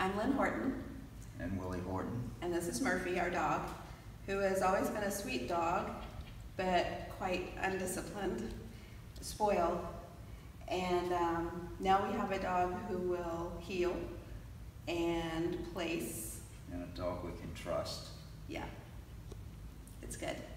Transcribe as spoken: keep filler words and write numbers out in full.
I'm Lynn Horton, And Willie Horton. and this is Murphy, our dog, who has always been a sweet dog, but quite undisciplined, spoiled. And um, now we have a dog who will heel and place. And a dog we can trust. Yeah, it's good.